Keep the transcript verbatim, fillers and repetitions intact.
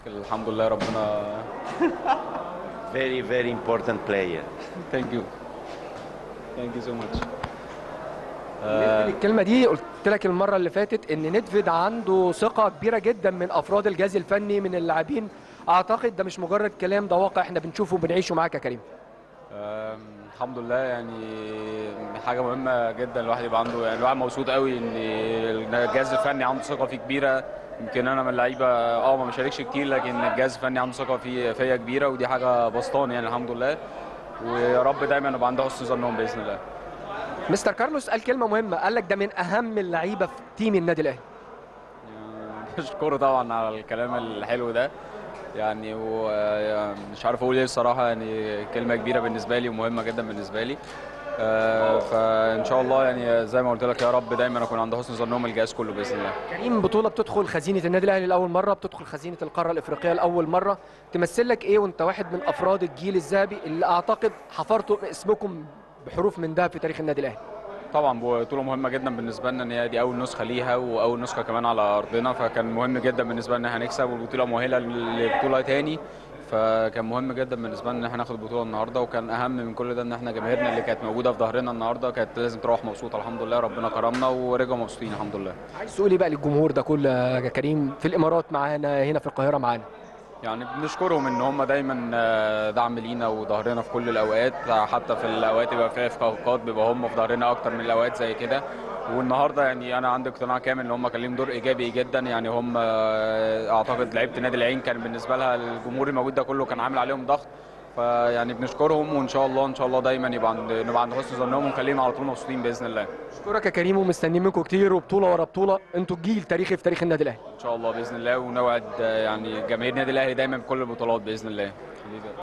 الحمد لله ربنا. very very important player. Thank you. Thank you so much. الكلمه دي قلت لك المره اللي فاتت ان ندفيد عنده ثقه كبيره جدا من افراد الجهاز الفني من اللاعبين. اعتقد ده مش مجرد كلام، ده واقع احنا بنشوفه وبنعيشه معاك يا كريم. آم، الحمد لله، يعني حاجه مهمه جدا الواحد يبقى عنده، يعني الواحد مبسوط قوي ان الجهاز الفني عنده ثقه فيه كبيره. يمكن انا من اللعيبه اه ما بشاركش كتير، لكن الجهاز الفني عنده ثقه في فيا كبيره، ودي حاجه بسطاني يعني الحمد لله. ويا رب دايما نبقى عند حسن ظنهم باذن الله. مستر كارلوس قال كلمه مهمه، قال لك ده من اهم اللعيبه في تيم النادي الاهلي. بشكره طبعا على الكلام الحلو ده، يعني ومش عارف اقول ايه الصراحه، يعني كلمه كبيره بالنسبه لي ومهمه جدا بالنسبه لي. آه، فان شاء الله يعني زي ما قلت لك يا رب دايما اكون عند حسن ظنهم الجهاز كله باذن الله. كريم، بطوله بتدخل خزينه النادي الاهلي لاول مره، بتدخل خزينه القاره الافريقيه لاول مره، تمثل لك ايه وانت واحد من افراد الجيل الذهبي اللي اعتقد حفرتوا اسمكم بحروف من ذهب في تاريخ النادي الاهلي؟ طبعا بطوله مهمه جدا بالنسبه لنا، ان هي دي اول نسخه ليها واول نسخه كمان على ارضنا، فكان مهم جدا بالنسبه لنا ان احنا هنكسب، والبطوله مؤهله لبطوله تاني، فكان مهم جدا بالنسبه لنا ان احنا ناخد البطوله النهارده. وكان اهم من كل ده ان احنا جماهيرنا اللي كانت موجوده في ظهرنا النهارده كانت لازم تروح مبسوطه. الحمد لله ربنا كرمنا ورجعوا مبسوطين الحمد لله. عايز تقول ايه بقى للجمهور ده كله يا كريم، في الامارات معانا، هنا في القاهره معانا؟ يعني بنشكرهم ان هم دايما دعم لينا وظهرنا في كل الاوقات، حتى في الاوقات اللي بيبقى فيها اخفاقات بيبقى هم في ظهرنا اكتر من الاوقات زي كده. والنهارده يعني انا عندي اقتناع كامل ان هم كان لهم دور ايجابي جدا. يعني هم اعتقد لعيبه نادي العين كان بالنسبه لها الجمهور الموجود ده كله كان عامل عليهم ضغط، فيعني بنشكرهم، وان شاء الله ان شاء الله دايما يبقى عند نبقى عند حسن ظنهم ونخليهم على طول مبسوطين باذن الله. اشكرك يا كريم، ومستنيين منكم كتير وبطوله ورا بطوله، انتوا الجيل تاريخي في تاريخ النادي الاهلي. ان شاء الله باذن الله، ونوعد يعني جماهير النادي الاهلي دايما بكل البطولات باذن الله.